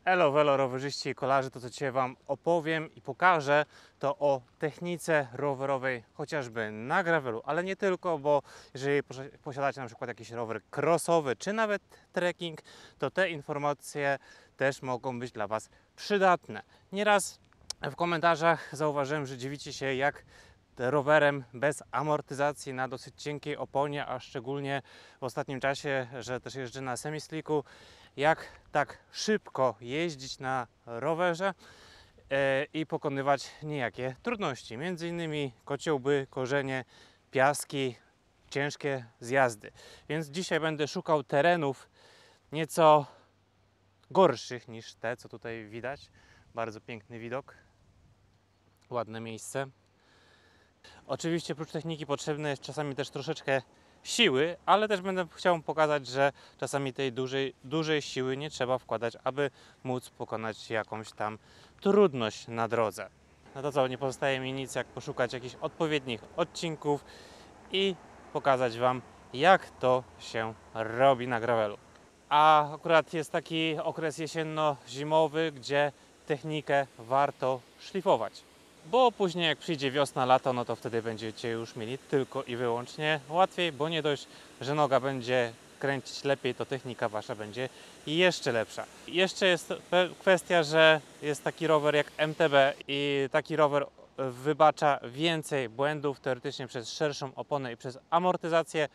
Elo, welo, rowerzyści i kolarze, to co dzisiaj Wam opowiem i pokażę, to o technice rowerowej, chociażby na gravelu, ale nie tylko, bo jeżeli posiadacie na przykład jakiś rower crossowy, czy nawet trekking, to te informacje też mogą być dla Was przydatne. Nieraz w komentarzach zauważyłem, że dziwicie się, jak rowerem bez amortyzacji na dosyć cienkiej oponie, a szczególnie w ostatnim czasie, że też jeżdżę na semislicku, jak tak szybko jeździć na rowerze i pokonywać niejakie trudności, między innymi kociołby, korzenie, piaski, ciężkie zjazdy. Więc dzisiaj będę szukał terenów nieco gorszych niż te, co tutaj widać. Bardzo piękny widok, ładne miejsce. Oczywiście oprócz techniki potrzebne jest czasami też troszeczkę siły, ale też będę chciał pokazać, że czasami tej dużej siły nie trzeba wkładać, aby móc pokonać jakąś tam trudność na drodze. No to co, nie pozostaje mi nic jak poszukać jakichś odpowiednich odcinków i pokazać Wam, jak to się robi na gravelu. A akurat jest taki okres jesienno-zimowy, gdzie technikę warto szlifować. Bo później jak przyjdzie wiosna, lato, no to wtedy będziecie już mieli tylko i wyłącznie łatwiej, bo nie dość, że noga będzie kręcić lepiej, to technika Wasza będzie jeszcze lepsza. Jeszcze jest kwestia, że jest taki rower jak MTB i taki rower wybacza więcej błędów teoretycznie przez szerszą oponę i przez amortyzację,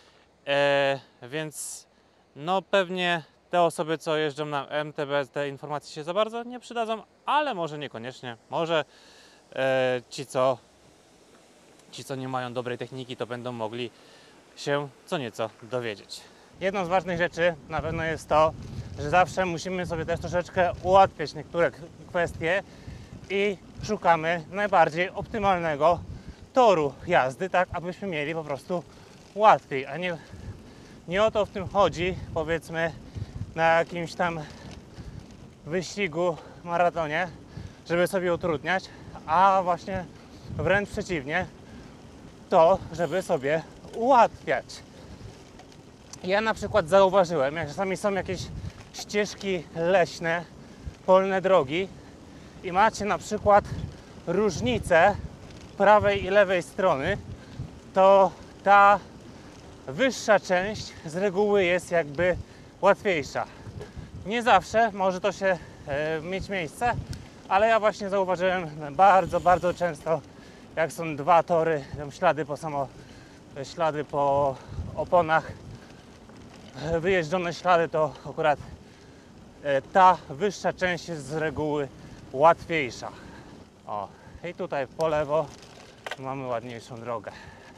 więc no pewnie te osoby, co jeżdżą na MTB, te informacje się za bardzo nie przydadzą, ale może niekoniecznie, może ci, co nie mają dobrej techniki, to będą mogli się co nieco dowiedzieć. Jedną z ważnych rzeczy na pewno jest to, że zawsze musimy sobie też troszeczkę ułatwiać niektóre kwestie i szukamy najbardziej optymalnego toru jazdy, tak abyśmy mieli po prostu łatwiej, a nie o to w tym chodzi, powiedzmy, na jakimś tam wyścigu, maratonie, żeby sobie utrudniać, a właśnie wręcz przeciwnie, to żeby sobie ułatwiać. Ja na przykład zauważyłem, jak czasami są jakieś ścieżki leśne, polne drogi i macie na przykład różnicę prawej i lewej strony, to ta wyższa część z reguły jest jakby łatwiejsza. Nie zawsze może to się mieć miejsce, ale ja właśnie zauważyłem bardzo często, jak są dwa tory, ślady po oponach, wyjeżdżone ślady, to akurat ta wyższa część jest z reguły łatwiejsza. O, i tutaj po lewo mamy ładniejszą drogę.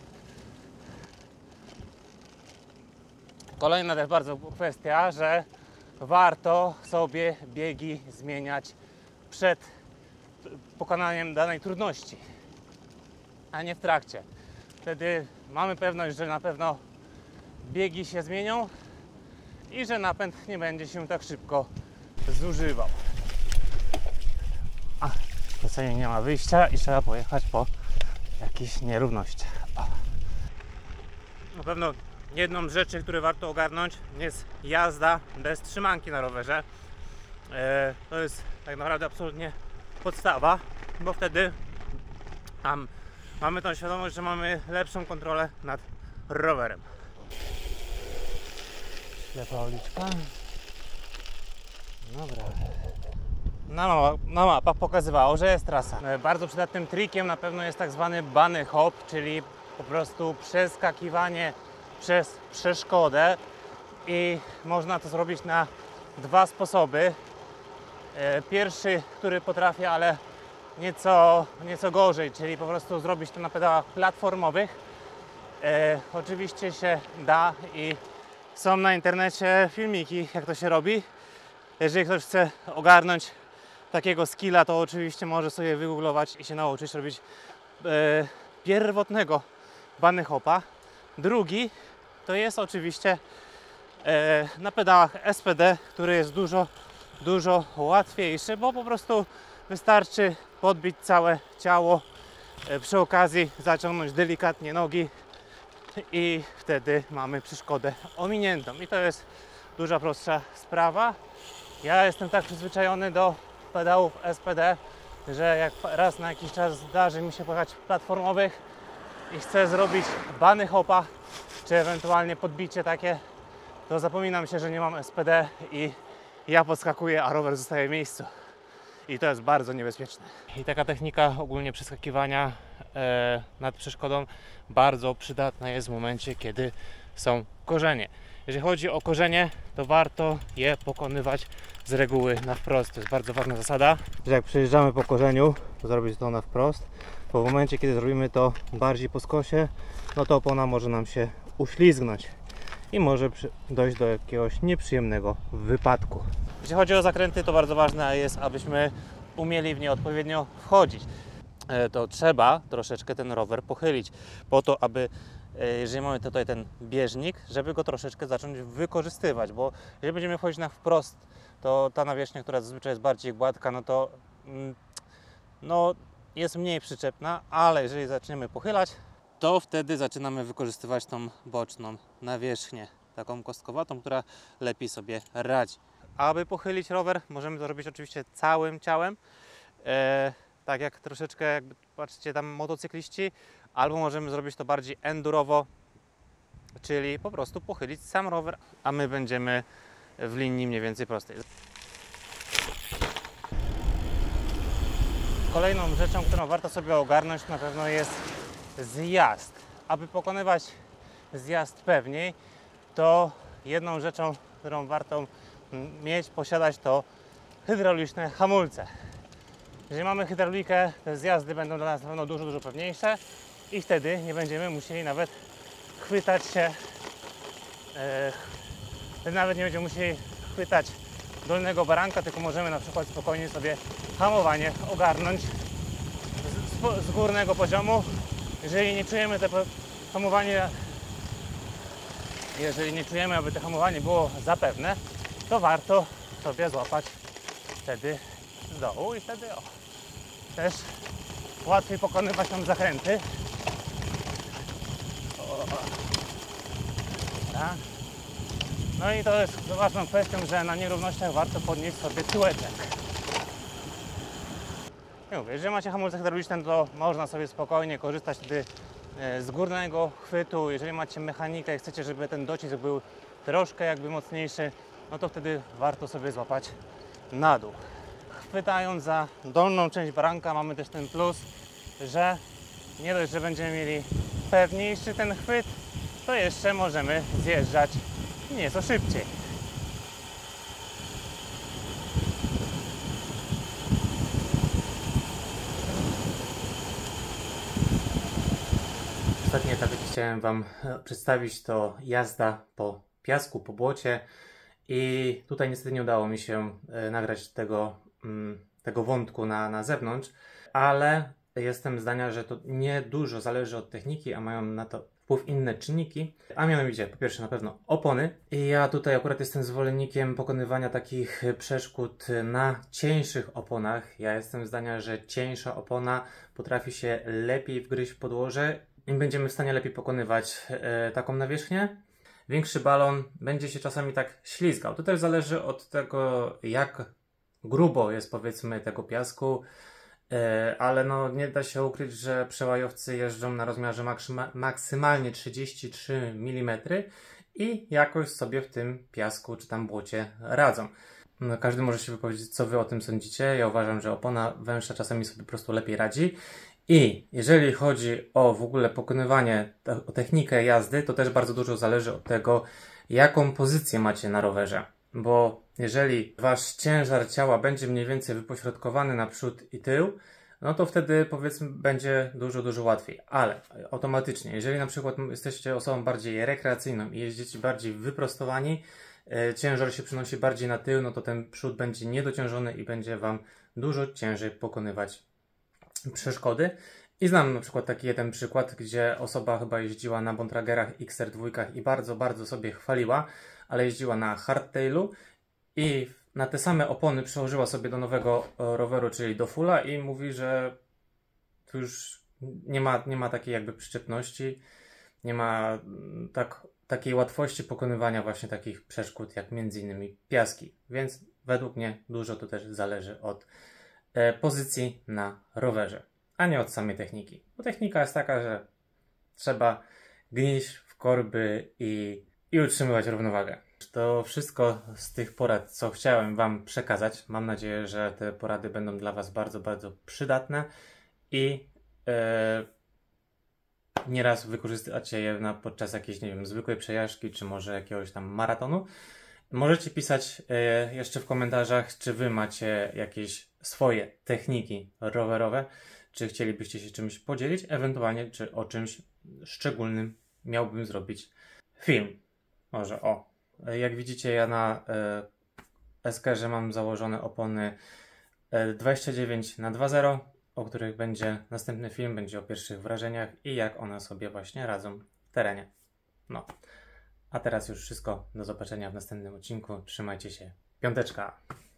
Kolejna też bardzo kwestia, że warto sobie biegi zmieniać przed pokonaniem danej trudności, a nie w trakcie. Wtedy mamy pewność, że na pewno biegi się zmienią i że napęd nie będzie się tak szybko zużywał. A tutaj nie ma wyjścia i trzeba pojechać po jakichś nierównościach. O. Na pewno jedną z rzeczy, które warto ogarnąć, jest jazda bez trzymanki na rowerze. To jest tak naprawdę absolutnie podstawa, bo wtedy mamy tą świadomość, że mamy lepszą kontrolę nad rowerem. Ślepa uliczka. Dobra. Na mapach pokazywało, że jest trasa. Bardzo przydatnym trikiem na pewno jest tak zwany bunny hop, czyli po prostu przeskakiwanie przez przeszkodę i można to zrobić na dwa sposoby. Pierwszy, który potrafię, ale nieco gorzej, czyli po prostu zrobić to na pedałach platformowych. Oczywiście się da i są na internecie filmiki, jak to się robi. Jeżeli ktoś chce ogarnąć takiego skilla, to oczywiście może sobie wygooglować i się nauczyć robić pierwotnego bunny hopa. Drugi to jest oczywiście na pedałach SPD, który jest dużo łatwiejszy, bo po prostu wystarczy podbić całe ciało, przy okazji zaciągnąć delikatnie nogi i wtedy mamy przeszkodę ominiętą. I to jest duża prostsza sprawa. Ja jestem tak przyzwyczajony do pedałów SPD, że jak raz na jakiś czas zdarzy mi się pojechać platformowych i chcę zrobić bunny hopa, czy ewentualnie podbicie takie, to zapominam się, że nie mam SPD i ja podskakuję, a rower zostaje w miejscu. I to jest bardzo niebezpieczne. I taka technika ogólnie przeskakiwania nad przeszkodą bardzo przydatna jest w momencie, kiedy są korzenie. Jeżeli chodzi o korzenie, to warto je pokonywać z reguły na wprost. To jest bardzo ważna zasada, że jak przejeżdżamy po korzeniu, to zrobić to na wprost, bo w momencie, kiedy zrobimy to bardziej po skosie, no to opona może nam się uślizgnąć i może dojść do jakiegoś nieprzyjemnego wypadku. Jeśli chodzi o zakręty, to bardzo ważne jest, abyśmy umieli w nie odpowiednio wchodzić. To trzeba troszeczkę ten rower pochylić, po to, aby jeżeli mamy tutaj ten bieżnik, żeby go troszeczkę zacząć wykorzystywać, bo jeżeli będziemy wchodzić na wprost, to ta nawierzchnia, która zazwyczaj jest bardziej gładka, no to jest mniej przyczepna, ale jeżeli zaczniemy pochylać, to wtedy zaczynamy wykorzystywać tą boczną nawierzchnię, taką kostkowatą, która lepiej sobie radzi. Aby pochylić rower, możemy to robić oczywiście całym ciałem, tak jak troszeczkę, jakby patrzcie tam motocykliści, albo możemy zrobić to bardziej endurowo, czyli po prostu pochylić sam rower, a my będziemy w linii mniej więcej prostej. Kolejną rzeczą, którą warto sobie ogarnąć, na pewno jest zjazd. Aby pokonywać zjazd pewniej, to jedną rzeczą, którą warto mieć, posiadać, to hydrauliczne hamulce. Jeżeli mamy hydraulikę, te zjazdy będą dla nas na pewno dużo pewniejsze i wtedy nie będziemy musieli nawet chwytać się, dolnego baranka, tylko możemy na przykład spokojnie sobie hamowanie ogarnąć z górnego poziomu. Jeżeli nie czujemy, aby to hamowanie było zapewne, to warto sobie złapać wtedy z dołu i wtedy też łatwiej pokonywać nam zakręty. Tak. No i to jest ważną kwestią, że na nierównościach warto podnieść sobie tyłeczek. Jeżeli macie hamulce hydrauliczne, to można sobie spokojnie korzystać wtedy z górnego chwytu. Jeżeli macie mechanikę i chcecie, żeby ten docisk był troszkę jakby mocniejszy, no to wtedy warto sobie złapać na dół. Chwytając za dolną część baranka, mamy też ten plus, że nie dość, że będziemy mieli pewniejszy ten chwyt, to jeszcze możemy zjeżdżać nieco szybciej. Ostatni etap, jaki chciałem Wam przedstawić, to jazda po piasku, po błocie. I tutaj niestety nie udało mi się nagrać tego wątku na zewnątrz, ale jestem zdania, że to nie dużo zależy od techniki, a mają na to wpływ inne czynniki, a mianowicie po pierwsze na pewno opony. I ja tutaj akurat jestem zwolennikiem pokonywania takich przeszkód na cieńszych oponach. Ja jestem zdania, że cieńsza opona potrafi się lepiej wgryźć w podłoże i będziemy w stanie lepiej pokonywać taką nawierzchnię. Większy balon będzie się czasami tak ślizgał. To też zależy od tego, jak grubo jest powiedzmy tego piasku, ale no nie da się ukryć, że przełajowcy jeżdżą na rozmiarze maksymalnie 33 mm i jakoś sobie w tym piasku czy tam błocie radzą. No, każdy może się wypowiedzieć, co Wy o tym sądzicie. Ja uważam, że opona węższa czasami sobie po prostu lepiej radzi. I jeżeli chodzi o w ogóle pokonywanie, o technikę jazdy, to też bardzo dużo zależy od tego, jaką pozycję macie na rowerze. Bo jeżeli Wasz ciężar ciała będzie mniej więcej wypośrodkowany na przód i tył, no to wtedy powiedzmy będzie dużo łatwiej. Ale automatycznie, jeżeli na przykład jesteście osobą bardziej rekreacyjną i jeździcie bardziej wyprostowani, ciężar się przenosi bardziej na tył, no to ten przód będzie niedociążony i będzie Wam dużo ciężej pokonywać przeszkody. I znam na przykład taki jeden przykład, gdzie osoba chyba jeździła na Bontragerach XR2 i bardzo sobie chwaliła, ale jeździła na hardtailu i na te same opony przełożyła sobie do nowego roweru, czyli do fulla i mówi, że tu już nie ma takiej jakby przyczepności, nie ma takiej łatwości pokonywania właśnie takich przeszkód jak między innymi piaski. Więc według mnie dużo to też zależy od pozycji na rowerze, a nie od samej techniki. Bo technika jest taka, że trzeba gnieść w korby i utrzymywać równowagę. To wszystko z tych porad, co chciałem Wam przekazać. Mam nadzieję, że te porady będą dla Was bardzo, bardzo przydatne i nieraz wykorzystacie je podczas jakiejś, nie wiem, zwykłej przejażdżki, czy może jakiegoś tam maratonu. Możecie pisać jeszcze w komentarzach, czy Wy macie jakieś swoje techniki rowerowe, czy chcielibyście się czymś podzielić, ewentualnie czy o czymś szczególnym miałbym zrobić film. Może o. Jak widzicie, ja na Eskerze mam założone opony 29/2.0, o których będzie następny film, będzie o pierwszych wrażeniach i jak one sobie właśnie radzą w terenie. No. A teraz już wszystko. Do zobaczenia w następnym odcinku. Trzymajcie się. Piąteczka!